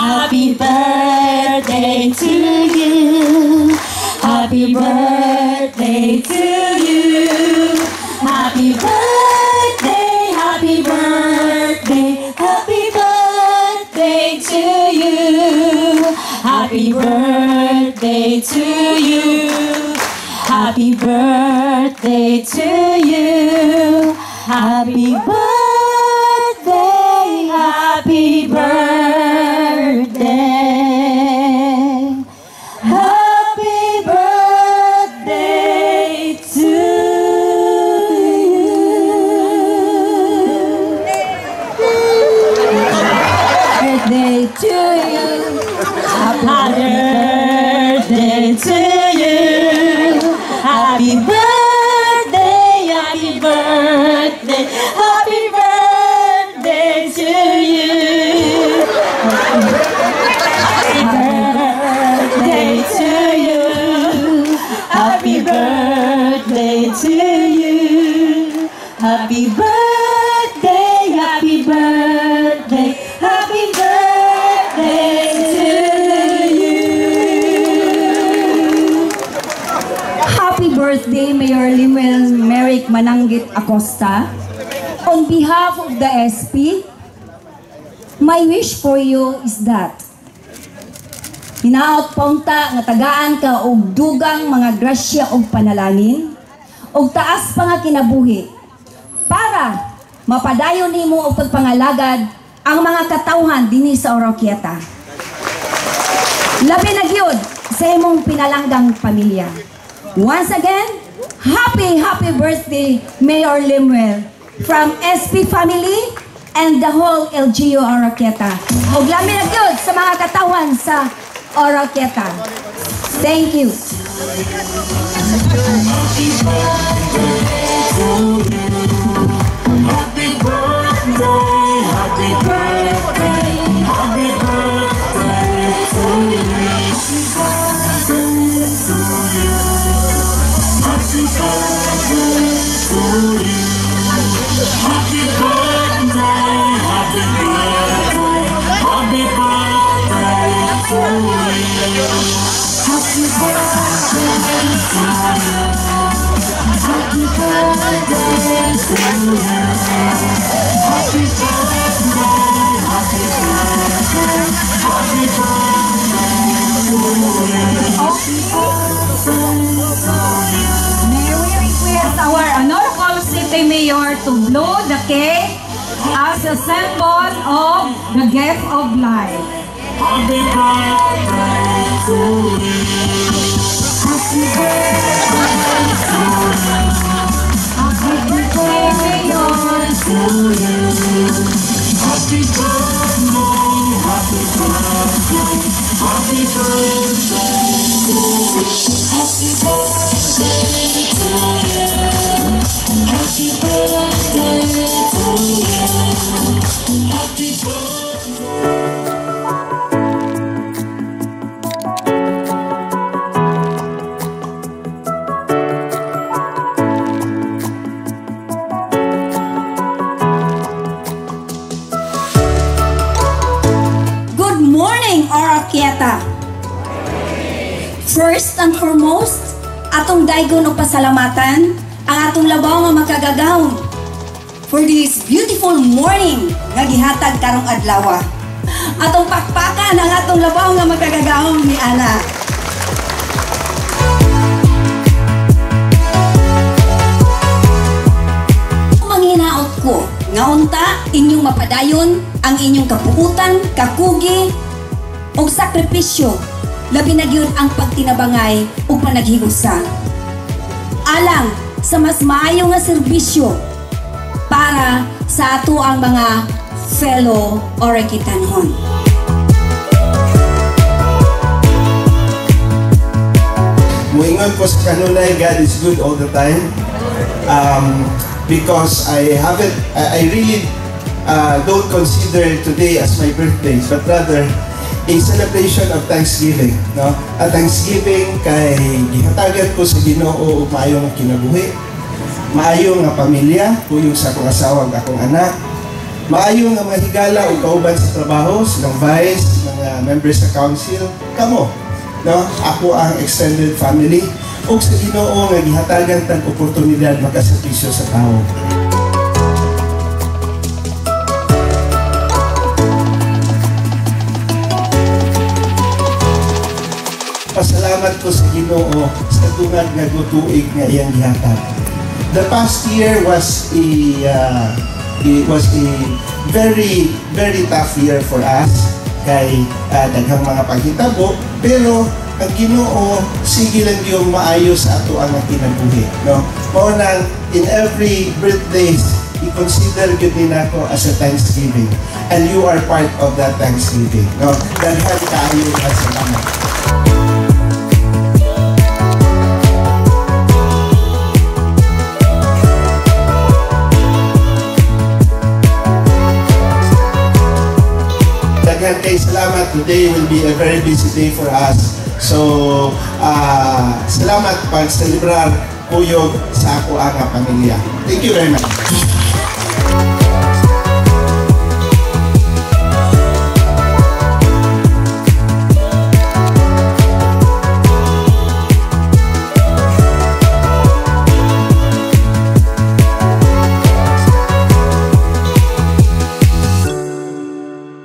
Happy birthday to you. Happy birthday to you. Happy birthday, happy birthday, happy birthday to you. Happy birthday to you. Happy birthday to you. Happy birthday, happy birthday. Happy birthday to you. Birthday to you. Happy birthday to you. Happy birthday, happy birthday, happy birthday to you. Happy birthday to you. Happy birthday to you. Happy birthday, happy birthday, happy birthday to you. Happy birthday, Mayor Limuel Merrick Mananggit Acosta. On behalf of the SP, my wish for you is that hinaot paunta nga tagaan ka og dugang mga grasya og panalangin og taas pa nga kinabuhi para mapadayon nimo og pagpangalagad ang mga katawhan dinhi sa Oroquieta. Labi na gyud sa imong pinalanggang pamilya. Once again, happy birthday, Mayor Limuel, from SP family and the whole LGU Oroquieta. Ug labi na gyud sa mga katawhan sa Oroquieta. Thank you. Happy birthday, happy birthday, happy birthday to you. Happy birthday to you. Happy birthday, happy birthday, happy birthday to you. Happy birthday to you. Happy birthday to you. Happy birthday, happy birthday, happy birthday. May we request our honorable city mayor to blow the cake as a symbol of the gift of life. Happy birthday to you. Happy birthday to you. Happy birthday, Mayor. To you. Happy birthday, happy birthday, happy birthday to you. Happy birthday to you. Happy birthday to you. Happy birthday. Good morning, Oroquieta. First and foremost, atong daygon og pasalamatan ang atong labaw nga makagagahom for this beautiful morning nga gihatag karong adlaw. Atong pakpakan ang atong labaw nga makagagahom ni Ana. Manghinaot ko nga unta inyong mapadayon ang inyong kapuutan, kakugi ug sakripisyo, labi na gyud ang pagtinabangay ug panaghigusa alang sa mas maayo nga serbisyo para sa ato ang mga fellow Oroquietanon. Muingon ko sa kanunay, God is good all the time. Because I really don't consider today as my birthday, but rather a celebration of Thanksgiving, no? At Thanksgiving kay gihatagan ko sa Ginoo og maayo nga kinabuhi, maayo nga pamilya, kuyog sa akong asawa ug akong anak, Maayo nga mahigala o kauban sa trabaho, silang vice, mga members sa council, kamo. No? Ako ang extended family. O sa Ginoo nga gihatagan tag oportunidad makaservisyo sa tao. Pasalamat ko sa Ginoo sa tungad nga gutuig nga iyang gihatag. The past year was a very tough year for us kay daghang mga paghitabo, pero ang Ginoo sige lang yung maayo sa ato ang kinabuhi, no? Mao nang in every birthdays i-consider gyud din ako as a Thanksgiving, and you are part of that Thanksgiving, no? Daghan kaayo nga salamat. Daghan kay salamat. Today will be a very busy day for us. So, salamat pag celebrar kuyog sa ako ang pamilya. Thank you very much.